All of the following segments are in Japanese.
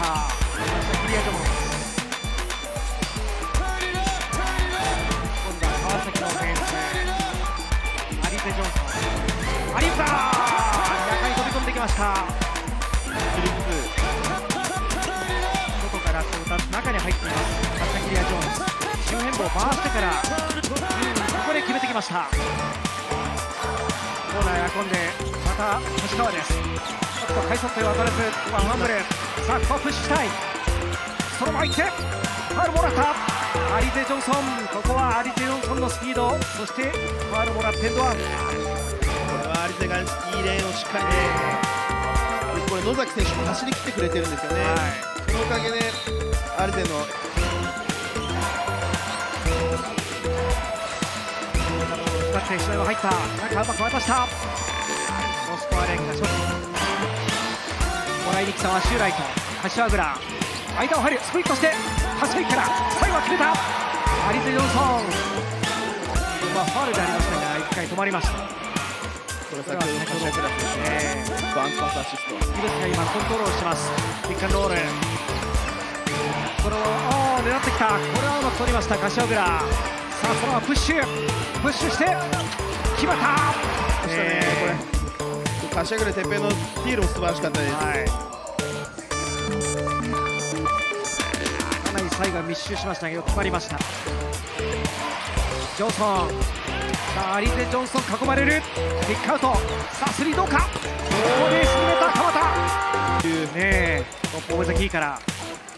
クリアジョン。今度は川崎のオフェンス。アリゼ・ジョンソン。アリウープだ。中に飛び込んできました。外からこう中に入っています。川崎リア・ジョーンズ。周辺部を回してから、ここで決めてきました。コーナーが込んで、また星川です。ちょっと快速で渡れず、ワンハンブル。さあ、ここはプッシュしたい。そのまま行って、ファウルもらった。アリゼ・ジョンソン、ここはアリゼ・ジョンソンのスピード、そしてファウルもらってエンドワン。これはアリゼがいいレーンをしっかりこれ野崎選手も走り切ってくれてるんですよね。そのおかげでアリゼの 2つ試合は入った。中うまく渡した。ロスコアレンが処理。もらいに来たはシューライト。柏倉。間を張る。スプリットして。蓮井から最後は決めた。アリゼ・ジョンソン。ファウルでありましたが、1回止まりました。 これ先ほどの柏倉ですね。バンクパスアシスト。 ギブスが今コントロールしてます。ピックアンドロール。これを狙ってきた。これはうまく取りました柏倉。さあそのままプッシュして決まった。 これ柏倉てっぺんのスティールも素晴らしかったです。 かなり最後は密集しましたがよく決まりました。ジョンソン。さあアリゼ・ジョンソン囲まれる。ピックアウト。さあスリーどうか。ここで沈めた鎌田。ねえトップ大関から。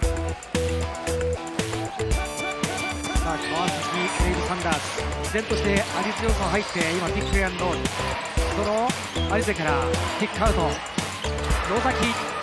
川崎、レイブ・サンダース、依然としてアリゼ・ジョンソン入って、今、ピックアンドロール、そのアリゼからピックアウト、野崎、